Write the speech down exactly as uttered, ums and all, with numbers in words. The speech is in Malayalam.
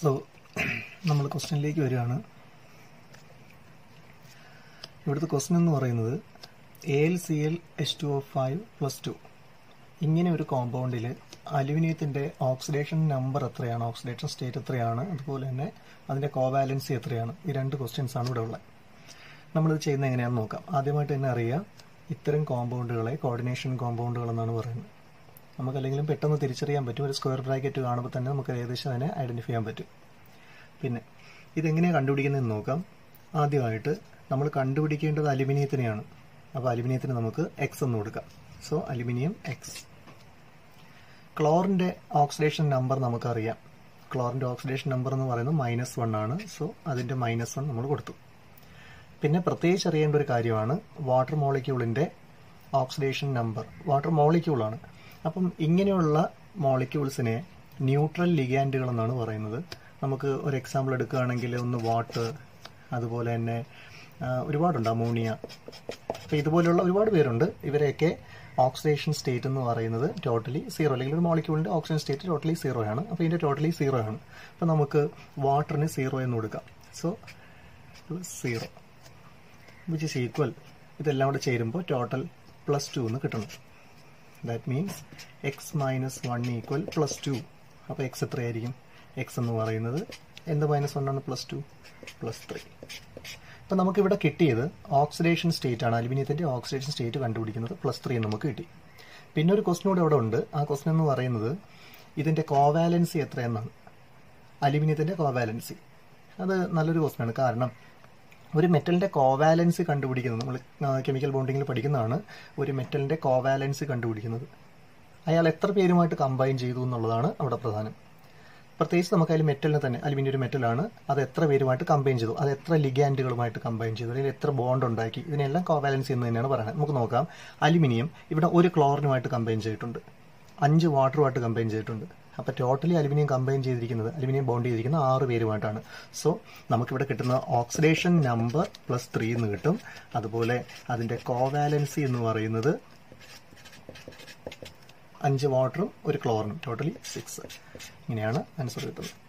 സോ നമ്മൾ ക്വസ്റ്റ്യനിലേക്ക് വരികയാണ്. ഇവിടുത്തെ ക്വസ്റ്റ്യൻ എന്ന് പറയുന്നത് A L C L H two O five plus two ഇങ്ങനെ ഒരു കോമ്പൗണ്ടിൽ അലുമിനിയത്തിൻ്റെ ഓക്സിഡേഷൻ നമ്പർ എത്രയാണ്, ഓക്സിഡേഷൻ സ്റ്റേറ്റ് എത്രയാണ്, അതുപോലെ തന്നെ അതിൻ്റെ കോവാലൻസി എത്രയാണ്. ഈ രണ്ട് ക്വസ്റ്റ്യൻസ് ആണ് ഇവിടെ ഉള്ളത്. നമ്മളിത് ചെയ്യുന്നത് എങ്ങനെയാണെന്ന് നോക്കാം. ആദ്യമായിട്ട് തന്നെ അറിയാം, ഇത്തരം കോമ്പൗണ്ടുകളെ കോർഡിനേഷൻ കോമ്പൗണ്ടുകൾ എന്നാണ് പറയുന്നത്. നമുക്കല്ലെങ്കിലും പെട്ടെന്ന് തിരിച്ചറിയാൻ പറ്റും. ഒരു സ്ക്വയർ ബ്രാക്കറ്റ് കാണുമ്പോൾ തന്നെ നമുക്ക് ഏകദേശം അതിനെ ഐഡൻറ്റിഫൈ ചെയ്യാൻ പറ്റും. പിന്നെ ഇതെങ്ങനെയാണ് കണ്ടുപിടിക്കുന്നതെന്ന് നോക്കാം. ആദ്യമായിട്ട് നമ്മൾ കണ്ടുപിടിക്കേണ്ടത് അലുമിനിയത്തിനെയാണ്. അപ്പോൾ അലുമിനിയത്തിന് നമുക്ക് എക്സ് എന്ന് കൊടുക്കാം. So aluminium X. ക്ലോറിൻ്റെ ഓക്സിഡേഷൻ നമ്പർ നമുക്കറിയാം. ക്ലോറിൻ്റെ ഓക്സിഡേഷൻ നമ്പർ എന്ന് പറയുന്നത് മൈനസ് വൺ ആണ്. സോ അതിൻ്റെ മൈനസ് വൺ നമ്മൾ കൊടുത്തു. പിന്നെ പ്രത്യേകിച്ച് അറിയേണ്ട ഒരു കാര്യമാണ് വാട്ടർ മോളിക്യൂളിൻ്റെ ഓക്സിഡേഷൻ നമ്പർ. വാട്ടർ മോളിക്യൂളാണ്. അപ്പം ഇങ്ങനെയുള്ള മോളിക്യൂൾസിനെ ന്യൂട്രൽ ലിഗാൻഡുകൾ എന്നാണ് പറയുന്നത്. നമുക്ക് ഒരു എക്സാമ്പിൾ എടുക്കുകയാണെങ്കിൽ ഒന്ന് വാട്ടർ, അതുപോലെ തന്നെ ഒരുപാടുണ്ട്, അമോണിയ. അപ്പോൾ ഇതുപോലെയുള്ള ഒരുപാട് പേരുണ്ട്. ഇവരെയൊക്കെ ഓക്സിഡേഷൻ സ്റ്റേറ്റ് എന്ന് പറയുന്നത് ടോട്ടലി സീറോ, അല്ലെങ്കിൽ ഒരു മോളിക്യൂളിൻ്റെ ഓക്സിജൻ സ്റ്റേറ്റ് ടോട്ടലി സീറോ ആണ്. അപ്പോൾ ഇതിൻ്റെ ടോട്ടലി സീറോ ആണ്. അപ്പോൾ നമുക്ക് വാട്ടറിന് സീറോ എന്ന് കൊടുക്കാം. So plus zero which is equal, ഇതെല്ലാം കൂടെ ചേരുമ്പോൾ ടോട്ടൽ പ്ലസ് ടു എന്ന് കിട്ടുന്നു. That means X minus one equal plus two. അപ്പോൾ എക്സ് എത്രയായിരിക്കും? എക്സ് എന്ന് പറയുന്നത് എന്ത് മൈനസ് വൺ ആണ്? Plus two plus three. അപ്പം നമുക്കിവിടെ കിട്ടിയത് ഓക്സിഡേഷൻ സ്റ്റേറ്റ് ആണ്. അലുമിനിയത്തിൻ്റെ ഓക്സിഡേഷൻ സ്റ്റേറ്റ് കണ്ടുപിടിക്കുന്നത് പ്ലസ് ത്രീ നമുക്ക് കിട്ടി. പിന്നെ ഒരു ക്വസ്റ്റ്യൻ കൂടെ ഇവിടെ ഉണ്ട്. ആ ക്വസ്റ്റ്യൻ എന്ന് പറയുന്നത് ഇതിൻ്റെ കോവാലൻസി എത്രയെന്നാണ്. അലുമിനിയത്തിൻ്റെ കോവാലൻസി അത് നല്ലൊരു ക്വസ്റ്റ്യൻ ആണ്. കാരണം ഒരു മെറ്റലിൻ്റെ കോവാലൻസി കണ്ടുപിടിക്കുന്നത്, നമ്മൾ കെമിക്കൽ ബോണ്ടിങ്ങിൽ പഠിക്കുന്നതാണ്, ഒരു മെറ്റലിൻ്റെ കോവാലൻസി കണ്ടുപിടിക്കുന്നത് അയാൾ എത്ര പേരുമായിട്ട് കമ്പൈൻ ചെയ്തു എന്നുള്ളതാണ് അവിടെ പ്രധാനം. പ്രത്യേകിച്ച് നമുക്ക് അതിൽ മെറ്റലിന് തന്നെ, അലുമിനിയം ഒരു മെറ്റലാണ്, അത് എത്ര പേരുമായിട്ട് കമ്പൈൻ ചെയ്തു, അത് എത്ര ലിഗാൻഡുകളുമായിട്ട് കമ്പൈൻ ചെയ്തു, അല്ലെങ്കിൽ എത്ര ബോണ്ട് ഉണ്ടാക്കി, ഇതിനെല്ലാം കോവാലൻസി എന്ന് തന്നെയാണ് പറയുന്നത്. നമുക്ക് നോക്കാം. അലുമിനിയം ഇവിടെ ഒരു ക്ലോറിനുമായിട്ട് കമ്പൈൻ ചെയ്തിട്ടുണ്ട്, അഞ്ച് വാട്ടറുമായിട്ട് കമ്പൈൻ ചെയ്തിട്ടുണ്ട്. അപ്പോൾ ടോട്ടലി അലുമിനിയം കമ്പൈൻ ചെയ്തിരിക്കുന്നത്, അലുമിനിയം ബോണ്ട് ചെയ്തിരിക്കുന്ന ആറ് പേരുമായിട്ടാണ്. സോ നമുക്കിവിടെ കിട്ടുന്ന ഓക്സിഡേഷൻ നമ്പർ പ്ലസ് ത്രീ എന്ന് കിട്ടും. അതുപോലെ അതിൻ്റെ കോവാലൻസി എന്ന് പറയുന്നത് അഞ്ച് വാട്ടറും ഒരു ക്ലോറിനും, ടോട്ടലി സിക്സ്. ഇങ്ങനെയാണ് ആൻസർ കിട്ടുന്നത്.